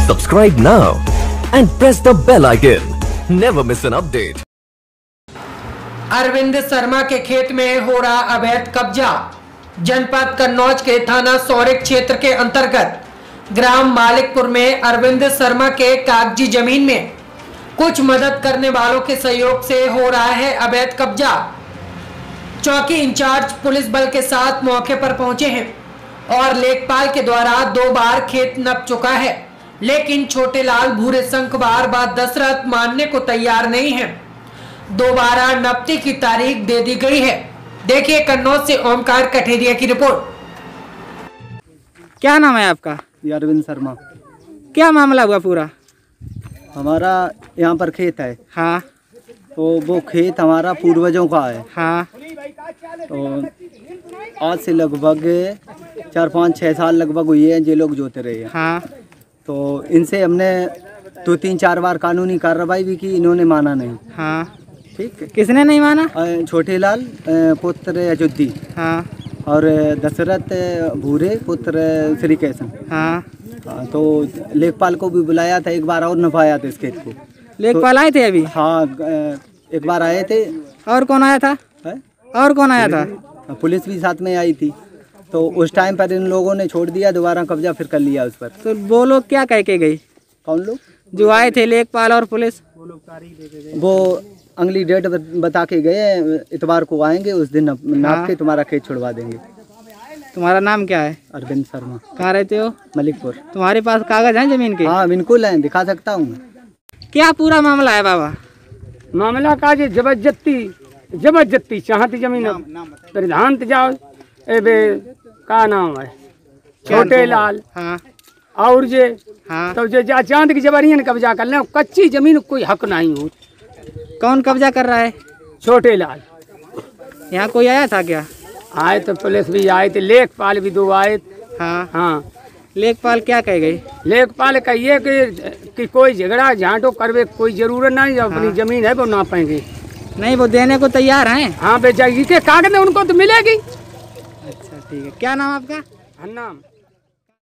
Subscribe now and press the bell icon. Never miss an update. Arvind Sharma के खेत में हो रहा अवैध कब्जा। जनपद कन्नौज के थाना सौरिक क्षेत्र के अंतर्गत ग्राम मालिकपुर में अरविंद शर्मा के कागजी जमीन में कुछ मदद करने वालों के सहयोग से हो रहा है अवैध कब्जा। चौकी इंचार्ज पुलिस बल के साथ मौके पर पहुंचे हैं और लेखपाल के द्वारा 2 बार खेत नप चुका है, लेकिन छोटे लाल भूरे शंखवार व दशरथ मानने को तैयार नहीं है। दोबारा नपती की तारीख दे दी गई है। देखिए कन्नौज से ओमकार कठेरिया की रिपोर्ट। क्या नाम है आपका? अरविंद शर्मा। क्या मामला हुआ पूरा? हमारा यहाँ पर खेत है। हाँ। तो वो खेत हमारा पूर्वजों का है। हाँ। तो आज से लगभग 4-5-6 साल लगभग हुई है ये लोग जोते रहे हैं। हाँ। तो इनसे हमने 2-3-4 बार कानूनी कार्रवाई भी की, इन्होंने माना नहीं। हाँ। ठीक है। किसने नहीं माना? छोटे लाल पुत्र अयोध्या। हाँ। और दशरथ भूरे पुत्र श्री कैसन। हाँ। तो लेखपाल को भी बुलाया था, एक बार और नपाया था इस खेत को। लेखपाल आए थे अभी? हाँ, एक बार आए थे। और कौन आया था? और कौन आया था? पुलिस भी साथ में आई थी। तो उस टाइम पर इन लोगों ने छोड़ दिया, दोबारा कब्जा फिर कर लिया उस पर। तो वो लोग क्या कह के गई? कौन लोग? जो आए थे लेखपाल और पुलिस। वो अगली डेट बता के गए, इतवार को आएंगे, उस दिन नाप के तुम्हारा खेत छुड़वा देंगे। तुम्हारा नाम क्या है? अरविंद शर्मा। कहाँ रहते हो? मलिकपुर। तुम्हारे पास कागज हैं जमीन के? हाँ बिल्कुल हैं, दिखा सकता हूँ। क्या पूरा मामला है बाबा? मामला का जे जबरदस्ती चाहती जमीन प्रधान जाओ का नाम है छोटे लाल। हाँ। और जे हाँ। तो जे चांद की जबरियन कब्जा कर ले, कच्ची जमीन कोई हक नहीं हो। कौन कब्जा कर रहा है? छोटे लाल। यहाँ कोई आया था क्या? आए तो पुलिस भी आए थे, लेखपाल भी 2 आए। हाँ। हाँ। लेखपाल क्या कह गई? लेखपाल कहिए कि कोई झगड़ा झांटो करवे कोई जरूरत नहीं, अपनी जमीन है वो नापेंगे। नहीं, वो देने को तैयार हैं। हाँ बेचारी के कागज उनको तो मिलेगी। अच्छा ठीक है। क्या नाम आपका? नाम